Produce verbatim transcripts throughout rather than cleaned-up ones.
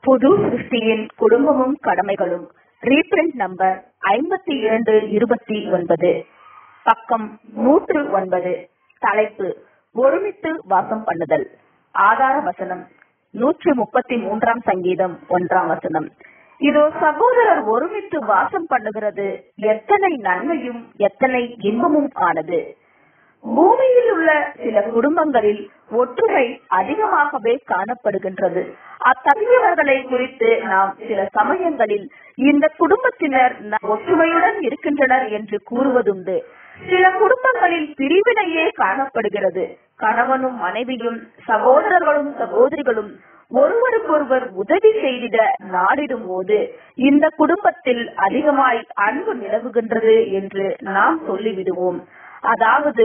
புது சிருஷ்டியின் குடும்பமும் கடமைகளும். Reprint number ஐம்பத்தி இரண்டு இருபத்தி ஒன்பது, பக்கம் நூற்று ஒன்பது. தலைப்பு ஒருமித்து வாசம் பண்ணுதல். ஆதார வசனம் நூற்றி முப்பத்தி மூன்றாம் சங்கீதம் ஒன்றாம் வசனம். இதோ சகோதரர் ஒருமித்து வாசம் பண்ணுகிறது எத்தனை நன்மையும் எத்தனை இன்பமும் ஆனது. பூமியில் உள்ள சில குடும்பங்களில் ஒற்றுமை அதிகமாகவே காணப்படுகின்றது. அத்தகையவர்களை குறித்து நாம் சில சமயங்களில் இந்த குடும்பத்தினர் ஒற்றுமையுடன் இருக்கின்றனர் என்று கூறுவதுண்டு. சில குடும்பங்களில் பிரிவினையே காணப்படுகிறது. கணவனும் மனைவியும் சகோதரர்களும் சகோதரிகளும் ஒருவருக்கொருவர் உதவி செய்திட நாடிடும் போது இந்த குடும்பத்தில் அதிகமாய் அன்பு நிலவுகின்றது என்று நாம் சொல்லிவிடுவோம். அதாவது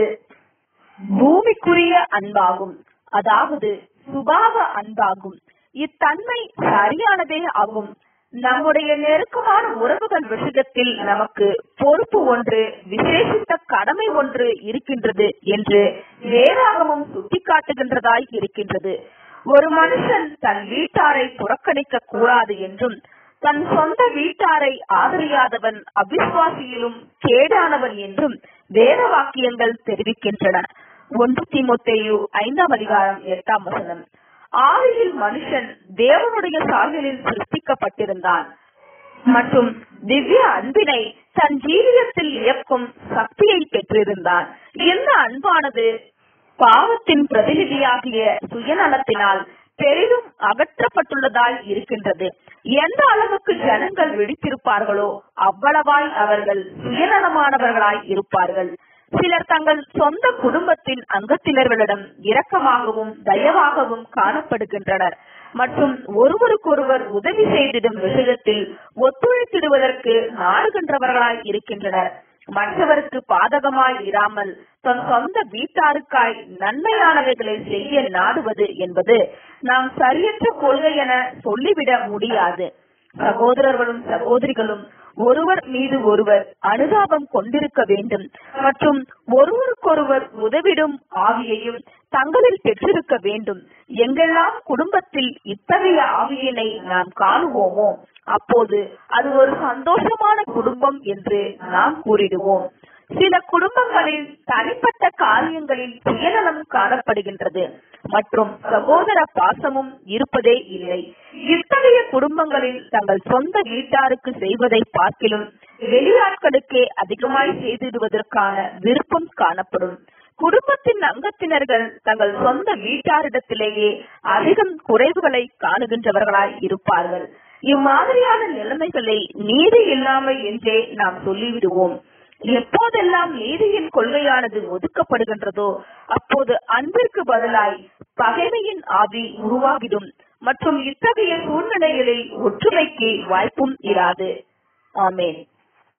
பூமிக்குரிய அன்பாகும், அதாவது சுபாவ அன்பாகும். இத்தன்மை சரியானதே ஆகும். நம்முடைய நெருக்கமான உறவுகள் விஷயத்தில் நமக்கு பொறுப்பு ஒன்று, விசேஷித்த கடமை ஒன்று இருக்கின்றது என்று வேதாகமம் சுட்டிக்காட்டுகின்றதாய் இருக்கின்றது. ஒரு மனுஷன் தன் வீட்டாரை புறக்கணிக்க கூடாது என்றும், தன் சொந்த வீட்டாரை ஆதரியாதவன் அவிசுவாசியிலும் கேடானவன் என்றும் வேத வாக்கியங்கள் தெரிவிக்கின்றன. ஒன்று தீமோத்தேயு ஐந்தாம் அதிகாரம் எட்டாம் வசனம். ஆதியில் மனுஷன் தேவனுடைய சாயலில் சிருஷ்டிக்கப்பட்டிருந்தான் மற்றும் திவ்ய அன்பினை தன் ஜீவியத்தில் இயக்கும் சக்தியை பெற்றிருந்தான். இந்த அன்பானது பாவத்தின் பிரதிநிதியாகிய சுயநலத்தினால் பெரிதும் அகற்றப்பட்டுள்ளதாய் இருக்கின்றது. எந்த அளவுக்கு ஜனங்கள் விழித்திருப்பார்களோ அவ்வளவாய் அவர்கள் சுயநலமானவர்களாய் இருப்பார்கள். சிலர் தங்கள் சொந்த குடும்பத்தின் அங்கத்தினர்களிடம் இரக்கமாகவும் தயவாகவும் காணப்படுகின்றனர் மற்றும் ஒருவருக்கொருவர் உதவி செய்திடும் விஷயத்தில் ஒத்துழைத்திடுவதற்கு நாடுகின்றவர்களாய் இருக்கின்றனர். மற்றவருக்கு பாதகமாய் இராமல் தன் சொந்த வீட்டாருக்காய் நன்மையானவைகளை செய்ய நாடுவது என்பது நாம் சரியற்ற கொள்கை என சொல்லிவிட முடியாது. சகோதரர்களும் சகோதரிகளும் ஒருவர் மீது ஒருவர் அனுதாபம் கொண்டிருக்க வேண்டும் மற்றும் ஒருவருக்கொருவர் உதவிடும் ஆவியையும் தங்களில் பெற்றிருக்க வேண்டும். எங்கெல்லாம் குடும்பத்தில் இத்தகைய ஆவியினை நாம் காணுவோமோ அப்போது அது ஒரு சந்தோஷமான குடும்பம் என்று நாம் கூறிடுவோம். சில குடும்பங்களில் தனிப்பட்ட காரியங்களில் சுயநலம் காணப்படுகின்றது மற்றும் சகோதர பாசமும் இருப்பதே இல்லை. இத்தகைய குடும்பங்களில் தங்கள் சொந்த வீட்டாருக்கு செய்வதை பார்க்கிலும் வெளியாட்களுக்கே அதிகமாய் செய்திடுவதற்கான விருப்பம் காணப்படும். குடும்பத்தின் அங்கத்தினர்கள் தங்கள் சொந்த வீட்டாரிடத்திலேயே அதிகம் குறைவுகளை காணுகின்றவர்களாய் இருப்பார்கள். இம்மாதிரியான நிலைமைகளை நீதி இல்லாமை என்றே நாம் சொல்லிவிடுவோம். எப்போதெல்லாம் நீதியின் கொள்கையானது ஒதுக்கப்படுகின்றதோ அப்போது அன்பிற்கு பதிலாய் பகைமையின் ஆவி உருவாகிடும் மற்றும் இத்தகைய சூழ்நிலைகளில் ஒற்றுமைக்கு வாய்ப்பும் இராது. ஆமென்.